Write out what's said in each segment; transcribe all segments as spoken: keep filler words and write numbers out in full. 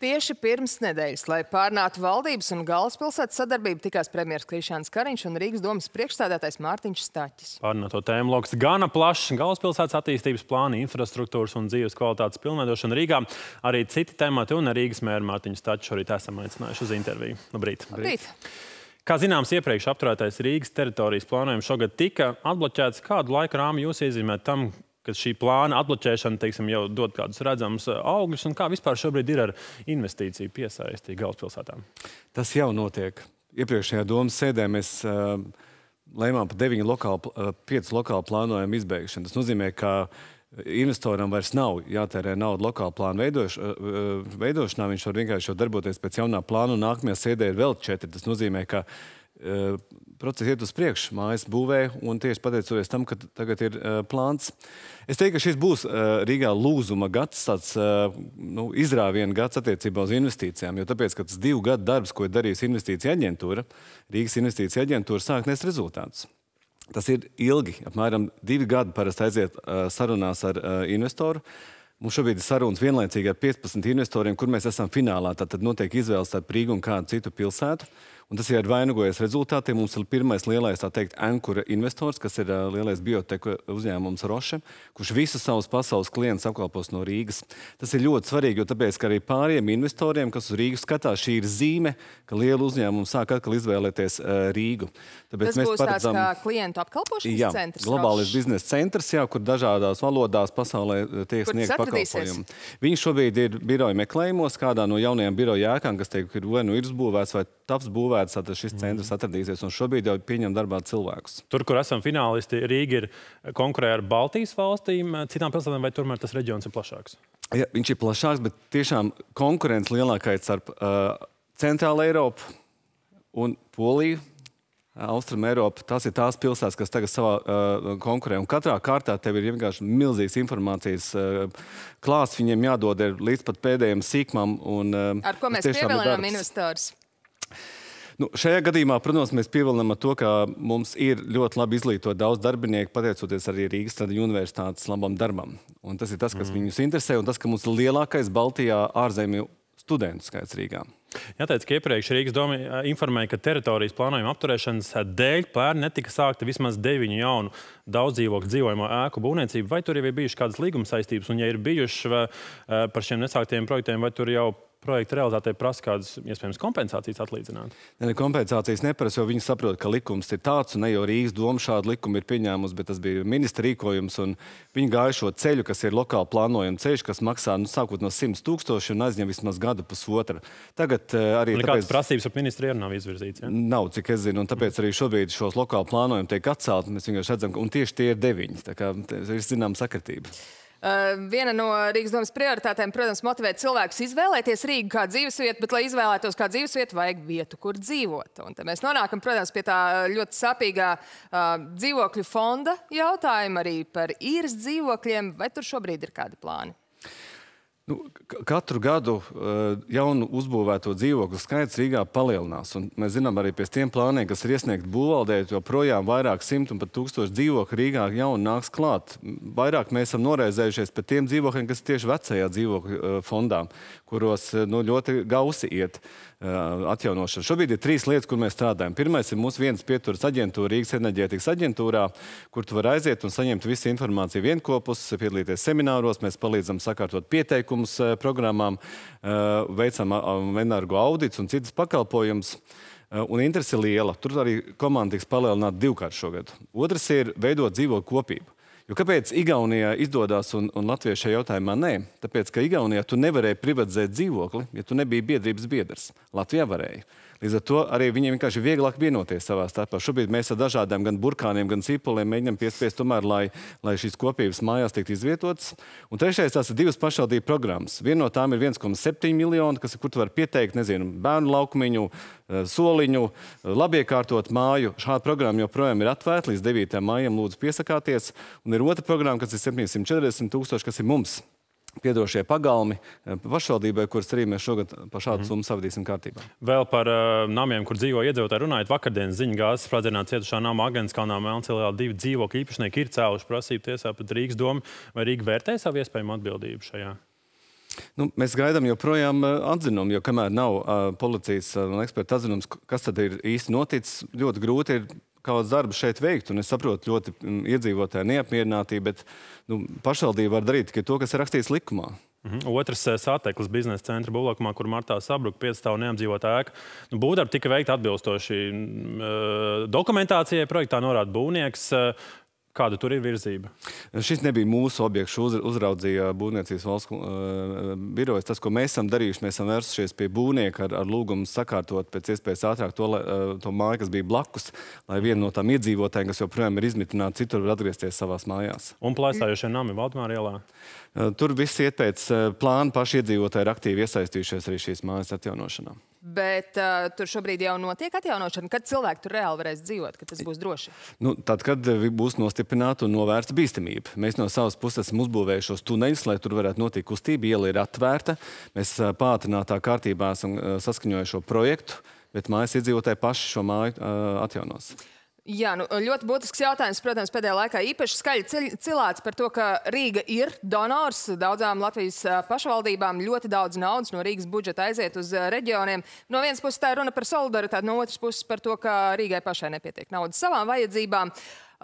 Tieši pirms nedēļas, lai pārnātu valdības un galvaspilsētas sadarbību, tikās premjers Krišjāns Kariņš un Rīgas domas priekšstādātājs Mārtiņš Staķis. Pārnāto tēmu loks gana plašs - galvaspilsētas attīstības plāni, infrastruktūras un dzīves kvalitātes pilnveidošana Rīgā. Arī citi temati un Rīgas mēru Mārtiņu Staķu šorīt esam aicinājuši uz interviju. Labrīt! Labrīt! Kā zināms, iepriekš apturētais Rīgas teritorijas plānojums šogad tika atbloķēts. Kādu laika rāmi jūs iezīmēt tam, ka šī plāna atbloķēšana, teiksim, jau dod kādus redzamus augļus, un kā vispār šobrīd ir ar investīciju piesaisti galvaspilsētām? Tas jau notiek. Iepriekšējā domas sēdē mēs uh, lēmām par deviņu lokālu, uh, piecu lokālu plānojumu izbeigšanu. Tas nozīmē, ka investoram vairs nav jātērē nauda lokāla plāna veidoš, uh, veidošanā. Viņš var vienkārši jau darboties pēc jaunā plāna, un nākamajā sēdē ir vēl četri. Tas nozīmē, ka uh, process iet uz priekšu, mājas būvē, un tieši pateicoties tam, ka tagad ir uh, plāns. Es teiktu, ka šis būs uh, Rīgā lūzuma gads, tāds uh, nu, izrāviena gads attiecībā uz investīcijām, jo tāpēc, ka tas divu gadu darbs, ko ir darījusi investīcija aģentūra, Rīgas investīcija aģentūra sāk nest rezultātus. Tas ir ilgi, apmēram divi gadi parasti aiziet uh, sarunās ar uh, investoru. Mums šobrīd ir sarunas vienlaicīgi ar piecpadsmit investoriem, kur mēs esam finālā. Tad notiek izvēles starp Rīgu un kādu citu pilsētu. Un tas ir vainagojies rezultātiem. Mums ir pirmais lielais, tā teikt, ankura investors, kas ir uh, lielais bioteku uzņēmums Roche, kurš visus savus pasaules klientus apkalpos no Rīgas. Tas ir ļoti svarīgi, jo tāpēc, ka arī pāriem investoriem, kas uz Rīgu skatās, šī ir zīme, ka liela uzņēmuma sāk atkal izvēlēties uh, Rīgu. Tāpēc tas mēs būs paredzam, tāds kā klientu apkalpošanas jā, centrs? Globālais biznesa centrs, jā, kur dažādās valodās pasaulē tiek sniegt pakalpojumu. Viņi šobrīd ir biroja meklējumos, kādā no jaunajām biroja ēkām, kas teik, ir vai nu ir uzbūvēts vai taps būvēts, tad šis centrs atradīsies, un šobrīd jau pieņem darbā cilvēkus. Tur, kur esam finālisti, Rīga ir konkurē ar Baltijas valstīm, citām pilsētām, vai tomēr tas reģions ir plašāks? Ja, viņš ir plašāks, bet tiešām konkurence lielākais starp uh, Centrāla Eiropu un Poliju, Austrum Eiropa, tās ir tās pilsētas, kas tagad savā uh, konkurē. Un katrā kārtā tev ir vienkārši milzīgs informācijas uh, klāsts, viņiem jādod ir līdz pat pēdējiem sīkmam. Un, uh, ar ko mēs pievilinām investors? Nu, šajā gadījumā, protams, mēs pievilinām ar to, ka mums ir ļoti labi izglītot daudz darbinieku, pateicoties arī Rīgas universitātes labam darbam. Un tas ir tas, kas mm. viņus interesē, un tas, ka mums ir lielākais Baltijā ārzemju studentu skaits Rīgā. Jāteic, ka iepriekš Rīgas doma informēja, ka teritorijas plānojuma apturēšanas dēļ pērn netika sākta vismaz deviņu jaunu daudzdzīvokļu dzīvojamo ēku būvniecību. Vai tur jau ir bijušas kādas līguma saistības, un ja ir bijušas vai, par šiem nesāktiem projektiem, vai tur jau projekta realitātei prasa kādas, iespējams, kompensācijas atlīdzināt? Ne, kompensācijas neprasa, jo viņi saprot, ka likums ir tāds, un ne jau Rīgas doma šādu likumu ir pieņēmusi, bet tas bija ministra rīkojums, un viņi gāja šo ceļu, kas ir lokāli plānojuma ceļš, kas maksā, nu, sākot no simts tūkstoši un aizņem vismaz gadu pusotru. Tagad uh, arī un tāpēc... Kādas prasības ar ministru nav izvirzīts, ja? Nav, cik es zinu, un tāpēc arī šobrīd šos lokāli plānojumu tiek atcelt, mēs vienkārši redzam, un tieši tie ir deviņi, tā kā ir zinām sakritība. Uh, viena no Rīgas domas prioritātēm, protams, motivēt cilvēkus izvēlēties Rīgu kā dzīvesvietu, bet, lai izvēlētos kā dzīvesvietu, vajag vietu, kur dzīvot. Un te mēs nonākam, protams, pie tā ļoti sapīgā uh, dzīvokļu fonda jautājuma, arī par īres dzīvokļiem. Vai tur šobrīd ir kādi plāni? Nu, katru gadu uh, jaunu uzbūvēto dzīvokļu skaits Rīgā palielinās. Un mēs zinām arī pēc tiem plāniem, kas ir iesniegti būvvaldē, jo projām vairāk simt un pat tūkstoši dzīvokļu Rīgā jauni nāks klāt. Vairāk mēs esam noraizējušies par tiem dzīvokļiem, kas tieši vecajā dzīvokļu uh, fondā, kuros uh, nu, ļoti gausi iet uh, atjaunošana. Šobrīd ir trīs lietas, kur mēs strādājam. Pirmais ir mūsu vienas pieturas aģentūra, Rīgas enerģētikas aģentūrā, kur tu var aiziet un saņemt visu informāciju vienkopus, piedalīties semināros, mēs palīdzam sakārtot pieteikumus programmām, veicam energo audits un citas pakalpojumus. Un interese ir liela. Tur arī komanda tiks palielināta divkārt šogad. Otrs ir veidot dzīvokļu kopību. Jo kāpēc Igaunijā izdodās un, un Latvijā šajā jautājumā nē? Tāpēc, ka Igaunijā tu nevarēji privatizēt dzīvokli, ja tu nebija biedrības biedrs. Latvijā varēja. Līdz ar to arī viņiem vienkārši ir vieglāk vienoties savā starpā. Šobrīd mēs ar dažādiem gan burkāniem, gan cipoliem mēģinām piespiest tomēr, lai, lai šīs kopības mājās tiktu izvietotas. Un trešais, tās ir divas pašvaldību programmas. Viena no tām ir viens komats septiņi miljoni, kas, kur tu var pieteikt, nezinu, bērnu laukumiņu, soliņu, labiekārtot māju. Šāda programma joprojām ir atvērta līdz devītajam maijam, lūdzu piesakāties. Un ir otra programma, kas ir septiņsimt četrdesmit tūkstoši, kas ir mums piedošie pagalmi pašvaldībai, kuras arī mēs šogad pa šādu summu savadīsim kārtībā. Vēl par uh, namiem, kur dzīvo iedzīvotāji runājot, vakardienas ziņa gāzes sprādzienā cietušā nama Agenskalnā Melncielā divi dzīvokļu īpašnieki ir cēluši prasību tiesā pret Rīgas domu. Vai Rīga vērtē savu iespējamu atbildību šajā? Nu, mēs gaidām joprojām atzinumu, jo kamēr nav uh, policijas un uh, eksperta atzinums, kas tad ir īsti noticis, ļoti grūti ir kāds darbs šeit veikt. Un es saprotu ļoti mm, iedzīvotāju neapmierinātību, bet nu, pašvaldība var darīt tikai to, kas ir rakstīts likumā. Mhm. Otrs Sāteklis biznesa centra būvlaukumā, kur martā sabruka piecstāvu neapdzīvotā ēka. Nu, būvdarbi tika veikti atbilstoši uh, dokumentācijai, projektā norāda būvnieks. Uh, Kāda tur ir virzība? Šis nebija mūsu objekts, uz, uzraudzīja Būvniecības valsts uh, birojas. Tas, ko mēs esam darījuši, mēs esam vērsušies pie būvnieka ar, ar lūgumu sakārtot pēc iespējas ātrāk to, uh, to māju, kas bija blakus, lai viena no tām iedzīvotājiem, kas joprojām ir izmitināti, citur var atgriezties savās mājās. Un plēsājošie nami Valdemāra ielā? Uh, tur viss iet pēc uh, plāna, paši iedzīvotāji ir aktīvi iesaistījušies arī šīs mājas atjaunošanā. Bet uh, tur šobrīd jau notiek atjaunošana. Kad cilvēki tur reāli varēs dzīvot, kad tas būs droši? Nu, tad, kad būs nostiprināta un novērsta bīstamība. Mēs no savas puses esam uzbūvējuši šos tuneļus, lai tur varētu notikt kustība. Iela ir atvērta. Mēs uh, pātrinātā kārtībā esam uh, saskaņojuši šo projektu, bet mājas iedzīvotāji paši šo māju uh, atjaunos. Jā, nu, ļoti būtisks jautājums, protams, pēdējā laikā īpaši skaļi cilāts par to, ka Rīga ir donors daudzām Latvijas pašvaldībām. Ļoti daudz naudas no Rīgas budžeta aiziet uz reģioniem. No vienas puses tā ir runa par solidaritāti, no otras puses par to, ka Rīgai pašai nepietiek naudas savām vajadzībām.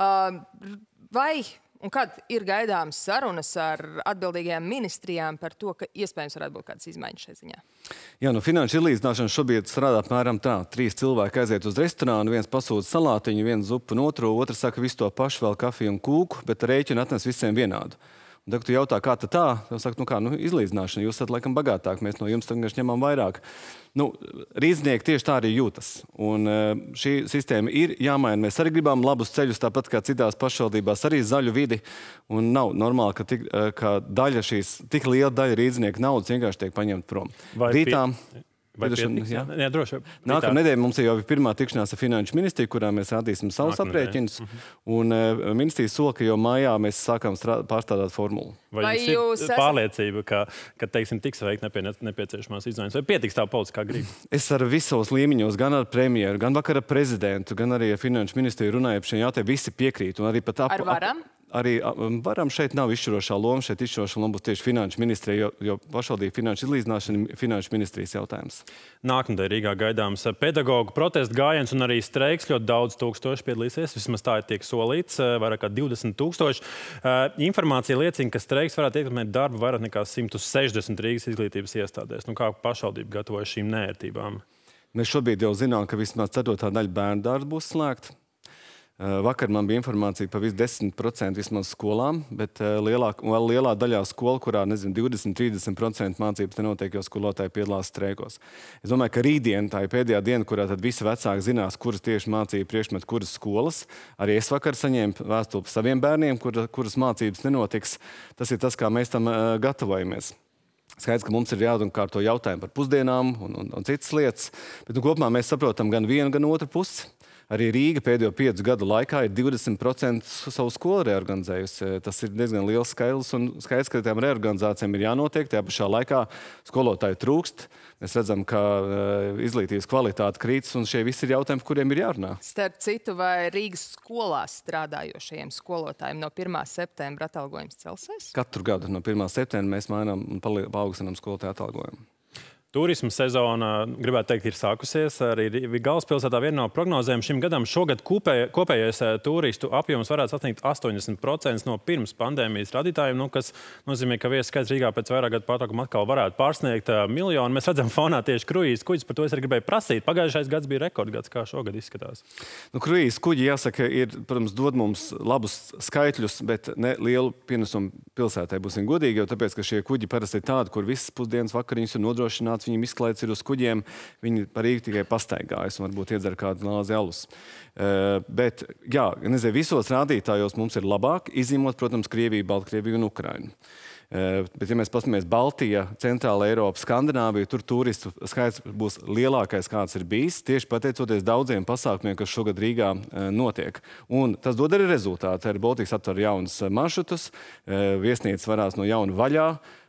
Vai un kad ir gaidāmas sarunas ar atbildīgajām ministrijām par to, ka iespējams varētu būt kādas izmaiņas šai ziņā? Jā, no finanšu izlīdzināšanas šobrīd strādā apmēram tā. Trīs cilvēki aiziet uz restorānu, viens pasūta salātiņu, viens zupu un otru, otrs saka visu to pašu, vēl kafiju un kūku, bet rēķinu atnes visiem vienādu. Un tad, kad tu jautā, kā tad tā, tad saka, nu kā, nu izlīdzināšana, jūs esat laikam bagātāk, mēs no jums tagad ņemam vairāk. Nu, rīznieki tieši tā arī jūtas. Un šī sistēma ir jāmaina. Mēs arī gribam labus ceļus, tāpat kā citās pašvaldībās, arī zaļu vidi. Un nav normāli, ka, tik, ka daļa šīs, tik liela daļa rīznieku naudas vienkārši tiek paņemta prom. Vai Rītā, Vai pietiks? Jā, jā droši. Nākamā nedēļa mums jau ir pirmā tikšanās ar finanšu ministriju, kurā mēs rādīsim savus aprēķinus. Un uh, ministrija sola, ka jau mājā mēs sākam pārstrādāt formulu. Vai, Vai jums ir esat... pārliecība, ka, ka teiksim, tiks veikt nepie, nepieciešamās izmaiņas? Vai pietiks tā politiskā grība? Es ar visos līmeņos, gan ar premjeru, gan vakar ar prezidentu, gan arī ar finanšu ministriju runāju par šiem jautājumiem. Visi piekrīt. Un arī pat ap, ar varam? Ap, Arī varam šeit nav izšķirošā loma, šeit izšķirošā loma būs tieši finanšu ministrija, jo, jo pašvaldība finanšu izlīdzināšana ir finanšu ministrijas jautājums. Nākamnedēļ Rīgā gaidāms pedagogu protestu gājiens un arī streiks. Ļoti daudz tūkstoši piedalīsies, vismaz tā ir tiek solīts, vairāk kā divdesmit tūkstoši. Informācija liecina, ka streiks varētu ietekmēt darbu vairāk nekā simt sešdesmit Rīgas izglītības iestādēs. Nu, kā pašvaldība gatavojas šīm neērtībām? Mēs šobrīd jau zinām, ka vismaz ceturtā daļa bērnu dārza būs slēgta. Vakar man bija informācija par visu desmit procenti vismaz skolām, bet lielāk, vēl lielā daļā skolu, kurā, nezinu, divdesmit līdz trīsdesmit procenti mācības nenotiek, jo skolotāji piedalās streikos. Es domāju, ka rītdien tā ir pēdējā diena, kurā tad visi vecāki zinās, kuras tieši mācīja priekšmet, kuras skolas. Arī es vakar saņēmu vēstuli par saviem bērniem, kur, kuras mācības nenotiks. Tas ir tas, kā mēs tam uh, gatavojamies. Skaidrs, ka mums ir jādomkārto jautājumu par pusdienām un, un, un citas lietas, bet nu, kopumā mēs saprotam gan vienu, gan otru pusi. Arī Rīga pēdējo piecu gadu laikā ir divdesmit procenti savu skolu reorganizējusi. Tas ir diezgan liels skaidrs, un skaidrs, ka tām reorganizācijām ir jānotiek. Tajā pašā laikā skolotāju trūkst. Mēs redzam, ka uh, izglītības kvalitāte krītas, un šie visi ir jautājumi, par kuriem ir jārunā. Starp citu, vai Rīgas skolās strādājošajiem skolotājiem no pirmā septembra atalgojums celsies? Katru gadu no pirmā septembra mēs mainām un paaugstinām skolotāju atalgojumu. Turisma sezona, gribētu teikt, ir sākusies. Arī galvaspilsētā viena no prognozēm šim gadam šogad kopēj, kopējais turistu apjoms varētu sasniegt astoņdesmit procenti no pirms pandēmijas radītājiem, nu, kas nozīmē, ka viesu skaits Rīgā pēc vairāk gadu pārtraukuma atkal varētu pārsniegt uh, miljonu. Mēs redzam fonā tieši kruīzes kuģis, par to es arī gribēju prasīt. Pagājušais gads bija rekordgads, kā šogad izskatās. Nu, kruīzes kuģi, jāsaka, ir, protams, dod mums labus skaitļus, bet ne lielu pienesumu pilsētai, būsim godīgi, jo tāpēc, ka šie kuģi parasti ir tādi, kur visas pusdienas vakariņas ir nodrošināts. Viņiem izklaides ir uz kuģiem, viņi par Rīgu tikai pastaigājas un varbūt iedzer kādu glāzi alus. Uh, bet, jā, nezinu, visos rādītājos mums ir labāk, izņemot, protams, Krieviju, Baltkrieviju un Ukrainu. Uh, bet, ja mēs paskatāmies Baltija, Centrāla Eiropa, Skandināviju, tur turistu skaits būs lielākais, kāds ir bijis, tieši pateicoties daudziem pasākumiem, kas šogad Rīgā uh, notiek. Un tas dod arī rezultātu. Arī Baltijas atver jaunas maršrutus, uh, viesnīcas varās no jauna vaļā.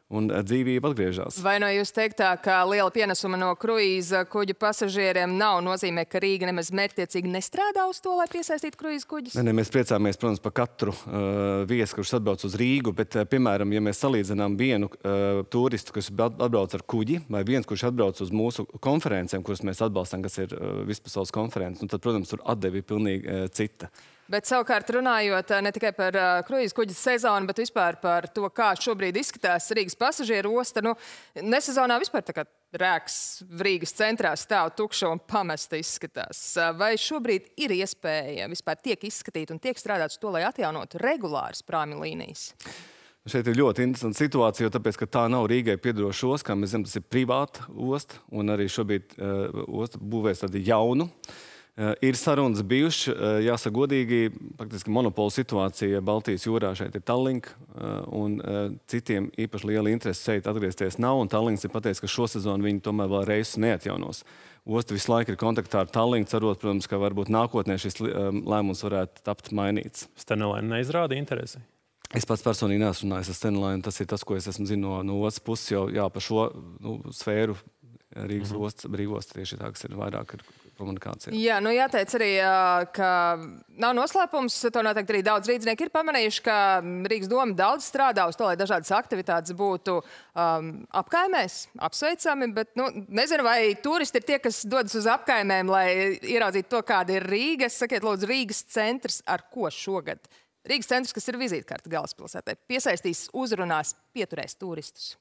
un dzīvība atgriežas. Vai no jūs teiktā, ka liela pienesuma no kruīza kuģu pasažieriem nav nozīmē, ka Rīga nemaz mērķtiecīgi nestrādā uz to, lai piesaistītu kruīza kuģus? Ne, ne, mēs priecāmies, protams, par katru uh, viesi, kurš atbrauc uz Rīgu, bet, uh, piemēram, ja mēs salīdzinām vienu uh, turistu, kas atbrauc ar kuģi, vai viens, kurš atbrauc uz mūsu konferencēm, kuras mēs atbalstam, kas ir uh, vispasaules konferences, nu, tad, protams, tur atdevi pilnīgi uh, cita. Bet savukārt runājot ne tikai par uh, kruīza kuģa sezonu, bet vispār par to, kā šobrīd izskatās Rīgas pasažieru osta, nu, nesezonā vispār tā kā rēks Rīgas centrā stāv tukša un pamesta izskatās. Vai šobrīd ir iespēja vispār tiek izskatīt un tiek strādāts to, lai atjaunotu regulāras prāmi līnijas? Šeit ir ļoti interesanta situācija, jo tāpēc, ka tā nav Rīgai piedaroša osta, kā mēs zinām, tas ir privāta osta, un arī šobrīd uh, osta būvēs tādu jaunu. Uh, ir sarunas bijuši, uh, jāsaka godīgi, faktiski monopola situācija Baltijas jūrā šeit ir Tallink, uh, un uh, citiem īpaši liela interese šeit atgriezties nav, un Tallinks ir pateicis, ka šo sezonu viņi tomēr vēl reisus neatjaunos. Osta visu laiku ir kontaktā ar Tallink, cerot, protams, ka varbūt nākotnē šis um, lēmums varētu tapt mainīts. Stena Line neizrāda interesi? Es pats personīgi neesmu runājis ar Stena Line, tas ir tas, ko es esmu zinu no, no otras puses, jo jā, par šo nu, sfēru Rīgas mm-hmm. ostas, brīvosta tieši tā, kas ir vairāk ar komunikācija. Jā, nu jāteic arī, ka nav noslēpums, to noteikti arī daudz rīdznieki ir pamanījuši, ka Rīgas doma daudz strādā uz to, lai dažādas aktivitātes būtu um, apkaimēs, apsveicami, bet, nu, nezinu, vai turisti ir tie, kas dodas uz apkaimēm, lai ieraudzītu to, kāda ir Rīga. Sakiet, lūdzu, Rīgas centrs ar ko šogad? Rīgas centrs, kas ir vizītkārta galvaspilsētai, piesaistīs, uzrunās, pieturēs turistus.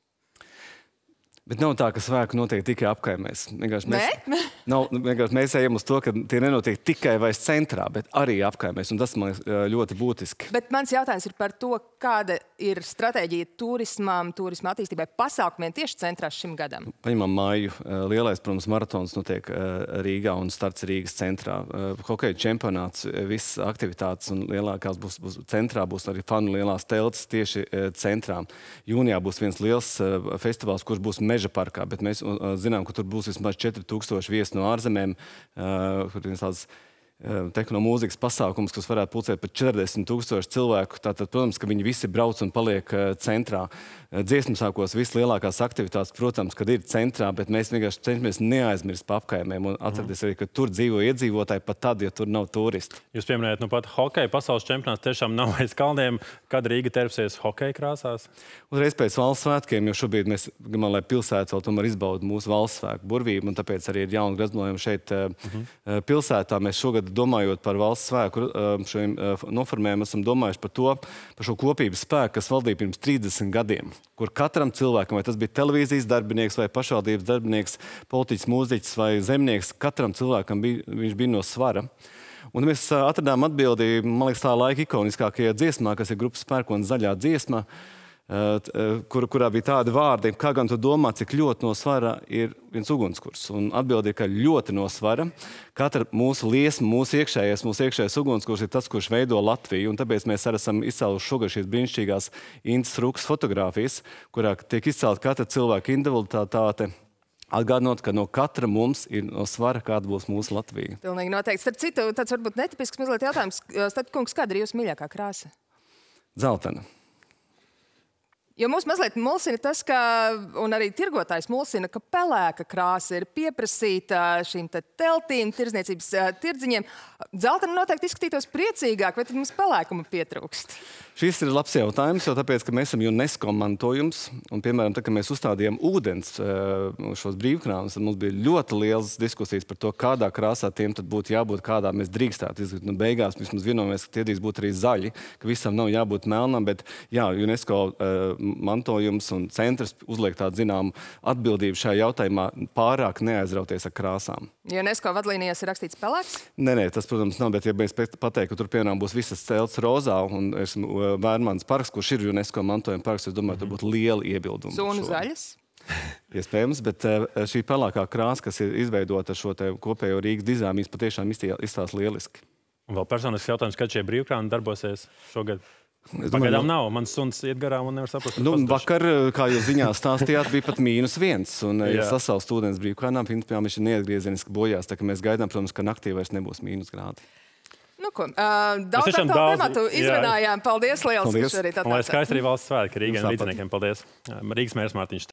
Bet nav tā, ka svētki notiek tikai apkaimēs. Vienkārši mēs, nav, vienkārši mēs ejam uz to, ka tie nenotiek tikai vairs centrā, bet arī apkaimēs. Un tas man ļoti būtiski. Bet mans jautājums ir par to, kāda ir stratēģija turismam, turisma attīstībai, pasākumiem tieši centrā šim gadam. Paņemam māju. Lielais, protams, maratons notiek Rīgā un starts Rīgas centrā. Hokeja čempionāts, visas aktivitātes un lielākās būs, būs centrā, būs arī fanu lielās teltas tieši centrā. Jūnijā būs viens liels festivāls, kurš būs Meža parkā, bet mēs uh, zinām, ka tur būs vismaz četri tūkstoši viesi no ārzemēm, uh, kur ir tāds uh, tehnomūzikas pasākums, kas varētu pulcēt pat četrdesmit tūkstoši cilvēku. Tātad, protams, ka viņi visi brauc un paliek uh, centrā. Uh, dziesmu sākos vislielākās aktivitātes, protams, kad ir centrā, bet mēs vienkārši cenšamies neaizmirst pa apkaimēm un atcerēties arī, ka tur dzīvo iedzīvotāji pat tad, ja tur nav turisti. Jūs pieminējat, nu pat hokeja pasaules čempionāts tiešām nav aiz kalniem, kad Rīga terpsies hokeja krāsās? Uzreiz pēc valsts svētkiem, jo šobrīd mēs gribam, lai pilsēta vēl tomēr izbauda mūsu valsts svētku burvību, un tāpēc arī ir jauni graznojumi šeit uh-huh. pilsētā. Mēs šogad, domājot par valsts svētku šiem noformēm, esam domājuši par to, par šo kopības spēku, kas valdīja pirms trīsdesmit gadiem, kur katram cilvēkam, vai tas bija televīzijas darbinieks, vai pašvaldības darbinieks, politiķis, mūziķis vai zemnieks, katram cilvēkam bija, viņš bija no svara. Un mēs atradām atbildi, man liekas, tā laika ikoniskākajā dziesmā, kas ir grupas Pērkona zaļā dziesma, kur, kurā bija tādi vārdi, kā gan tu domā, cik ļoti no svara ir viens ugunskurs. Un atbildi ir, ka ļoti no svara. Katra mūsu liesma, mūsu iekšējais, mūsu iekšējais ugunskurs ir tas, kurš veido Latviju. Un tāpēc mēs arī esam izcēluši šogad šīs brīnišķīgās Intas Rukas fotogrāfijas, kurā tiek izcēlta katra cilvēka individualitāte, atgādinot, ka no katra mums ir no svara, kāda būs mūsu Latvija. Pilnīgi noteikti. Starp citu, tāds varbūt netipisks mazliet jautājums. Starp kungs, kāda ir jūsu mīļākā krāsa? Dzeltena. Jo mums mazliet mulsina tas, ka, un arī tirgotājs mulsina, ka pelēka krāsa ir pieprasīta šīm te teltīm, tirdzniecības tirdziņiem. Dzeltena noteikti izskatītos priecīgāk, vai tad mums pelēkuma pietrūkst? Šis ir labs jautājums, jo tāpēc, ka mēs esam UNESCO mantojums, un, piemēram, tā, ka mēs uzstādījām ūdens šos brīvkrāmus, tad mums bija ļoti liels diskusijas par to, kādā krāsā tiem tad būtu jābūt, kādā mēs drīkstētu izskatīt. Nu, beigās mēs vienojamies, ka tie drīkst būt arī zaļi, ka visam nav jābūt melnam, bet jā, UNESCO mantojums un centrs uzliek tādu zināmu atbildību šajā jautājumā pārāk neaizrauties ar krāsām. UNESCO vadlīnijās ir rakstīts pelēks? Nē, nē, tas, protams, nav, bet ja mēs pateikt, ka tur, piemēram, būs visas celtas rozā un esmu Vērmans parks, kurš ir UNESCO mantojuma parks, es domāju, tur būtu liela iebilduma. Zonu zaļas? Iespējams, bet šī pelēkā krāsa, kas ir izveidota ar šo te kopējo Rīgas dizainu, patiešām izstāsta lieliski. Un vēl personisks jautājums, kad šie brīvkrāni darbosies šogad? Pagaidām nav. Mans suns iet garām un nevar saprast. Nu, vakar, kā jūs ziņā stāstījāt, bija pat mīnus viens. Un, ja sasalst ūdens brīvkrānām, principā viņš ir neatgriezeniski bojās. Tā kā mēs gaidām, protams, ka naktī vairs nebūs mīnus grādi. Nu, ko, uh, daudz ar tādu tematu izrunājām. Paldies liels, Paldies. ka šorīt atnācāt. Un lai skaisti arī valsts svētki Rīgai un līdziniekiem. Paldies. Rīgas mērs Mārtiņš.